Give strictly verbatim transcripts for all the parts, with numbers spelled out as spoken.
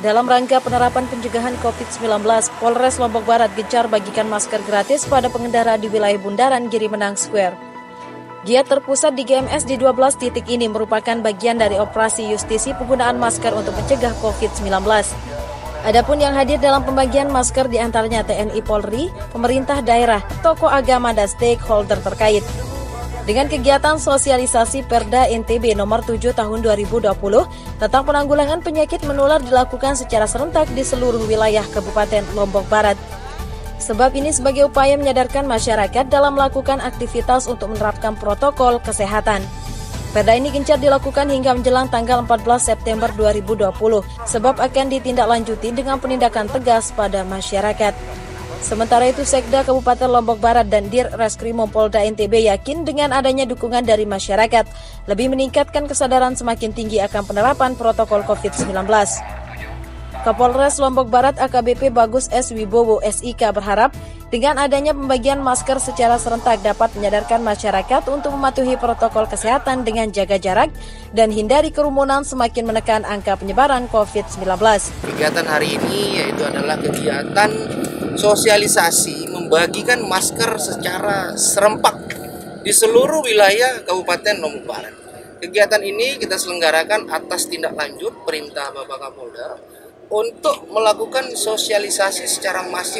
Dalam rangka penerapan pencegahan covid sembilan belas, Polres Lombok Barat gencar bagikan masker gratis pada pengendara di wilayah Bundaran Giri Menang Square. Giat terpusat di G M S di dua belas titik ini merupakan bagian dari operasi justisi penggunaan masker untuk mencegah covid sembilan belas. Adapun yang hadir dalam pembagian masker diantaranya T N I Polri, pemerintah daerah, tokoh agama, dan stakeholder terkait. Dengan kegiatan sosialisasi Perda N T B nomor tujuh tahun dua ribu dua puluh tentang penanggulangan penyakit menular dilakukan secara serentak di seluruh wilayah Kabupaten Lombok Barat. Sebab ini sebagai upaya menyadarkan masyarakat dalam melakukan aktivitas untuk menerapkan protokol kesehatan. Perda ini gencar dilakukan hingga menjelang tanggal empat belas September dua ribu dua puluh, sebab akan ditindaklanjuti dengan penindakan tegas pada masyarakat. Sementara itu, Sekda Kabupaten Lombok Barat dan Dir Reskrimum Polda N T B yakin dengan adanya dukungan dari masyarakat, lebih meningkatkan kesadaran semakin tinggi akan penerapan protokol covid sembilan belas. Kapolres Lombok Barat A K B P Bagus S. Wibowo S I K berharap dengan adanya pembagian masker secara serentak dapat menyadarkan masyarakat untuk mematuhi protokol kesehatan dengan jaga jarak dan hindari kerumunan semakin menekan angka penyebaran covid sembilan belas. Kegiatan hari ini yaitu adalah kegiatan sosialisasi membagikan masker secara serempak di seluruh wilayah Kabupaten Lombok Barat. Kegiatan ini kita selenggarakan atas tindak lanjut perintah Bapak Kapolda untuk melakukan sosialisasi secara masif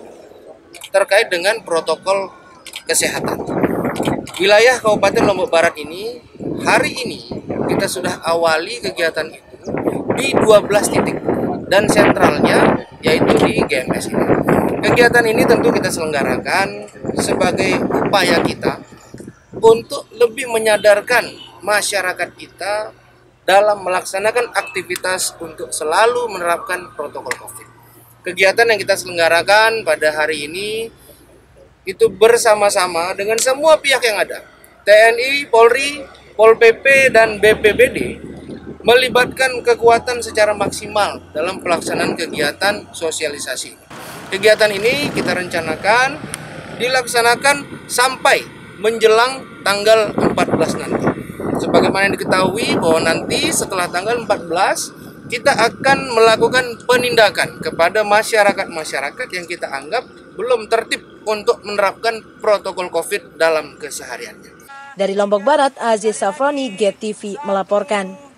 terkait dengan protokol kesehatan. Wilayah Kabupaten Lombok Barat ini, hari ini kita sudah awali kegiatan itu di dua belas titik dan sentralnya yaitu di G M S ini. Kegiatan ini tentu kita selenggarakan sebagai upaya kita untuk lebih menyadarkan masyarakat kita dalam melaksanakan aktivitas untuk selalu menerapkan protokol COVID. Kegiatan yang kita selenggarakan pada hari ini itu bersama-sama dengan semua pihak yang ada. T N I, Polri, Pol P P, dan B P B D melibatkan kekuatan secara maksimal dalam pelaksanaan kegiatan sosialisasi. Kegiatan ini kita rencanakan dilaksanakan sampai menjelang tanggal empat belas nanti. Sebagaimana yang diketahui bahwa nanti setelah tanggal empat belas kita akan melakukan penindakan kepada masyarakat-masyarakat yang kita anggap belum tertib untuk menerapkan protokol COVID dalam kesehariannya. Dari Lombok Barat, Aziz Safroni, G E T T V melaporkan.